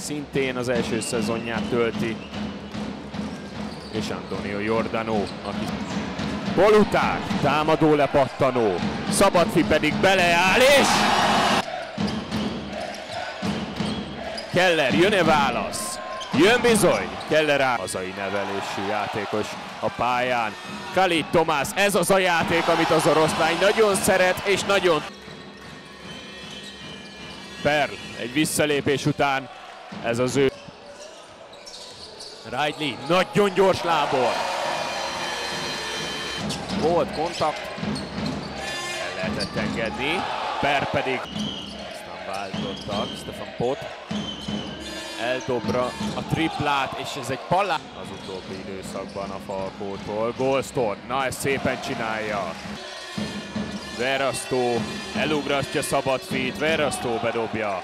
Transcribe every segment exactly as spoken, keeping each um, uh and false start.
szintén az első szezonját tölti. És Antonio Giordano, aki Boluták, támadó lepattanó, Szabadfi pedig beleáll, és Keller, jön-e válasz? Jön bizony! Keller áll. Hazai nevelésű játékos a pályán. Khalid Tomás, ez az a játék, amit az oroszlány nagyon szeret, és nagyon... Perl, egy visszalépés után, ez az ő. Ridley, nagyon gyors lábon. Volt kontakt, el lehetett engedni, Per pedig, aztán váltottak, Stefan Pot eldobra a triplát, és ez egy palá... Az utóbbi időszakban a Falkótól, Goldstone, na ezt szépen csinálja. Verasztó elugrasztja Szabadfit, Verasztó bedobja.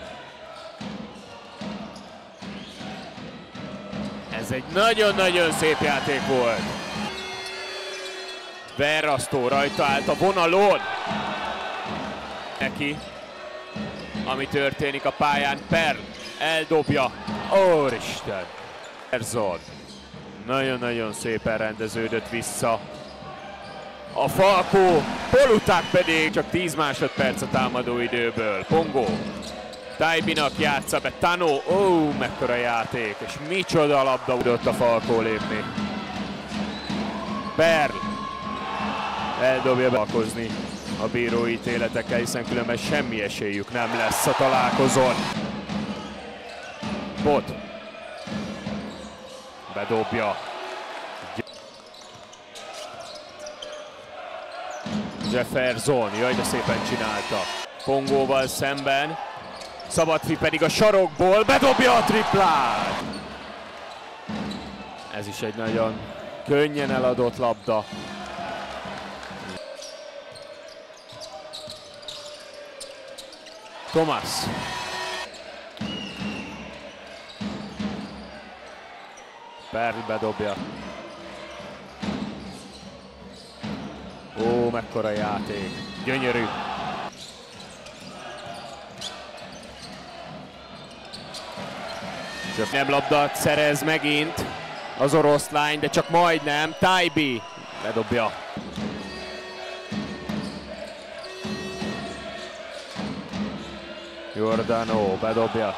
Ez egy nagyon-nagyon szép játék volt. Verasztó rajta állt a vonalon. Neki, ami történik a pályán, Perl eldobja. Úristen! Erzon nagyon-nagyon szépen rendeződött vissza. A Falkó, Boluták pedig csak tíz másodperc a támadóidőből. Pongo Taibinak játsza be, Tano, ó, mekkora játék, és micsoda labda tudott a Falkó lépni. Perl eldobja beakozni a bíróítéletekkel, hiszen különben semmi esélyük nem lesz a találkozón. Pot bedobja. Jefferson, jaj, de szépen csinálta. Pongóval szemben. Szabadfi pedig a sarokból bedobja a triplát. Ez is egy nagyon könnyen eladott labda. Tomás. Perl bedobja. Ó, mekkora játék. Gyönyörű. Nem labdát szerez megint az oroszlány, de csak majdnem. Taibi bedobja. Giordano bedobja.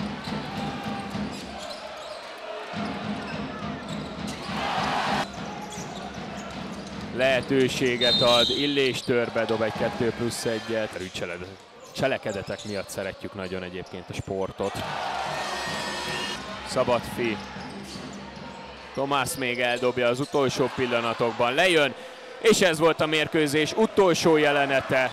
Lehetőséget ad, Illéstör bedob egy kettő plusz egyet. Cselekedetek miatt szeretjük nagyon egyébként a sportot. Szabadfi. Tomás még eldobja az utolsó pillanatokban, lejön, és ez volt a mérkőzés utolsó jelenete.